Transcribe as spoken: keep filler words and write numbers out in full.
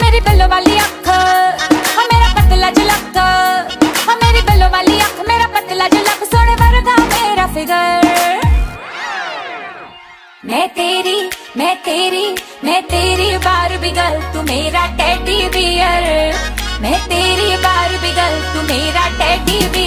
मेरी बल्लो वाली अख, हाँ मेरा पतला जुलक, हाँ मेरी बल्लो वाली अख, मेरा पतला जुलक, सोने वर्गा मेरा फिगर। मैं तेरी मैं तेरी मैं तेरी बारबी गर्ल, तू मेरा टेडी बियर। मैं तेरी बारबी गर्ल, तू मेरा टेडी बियर।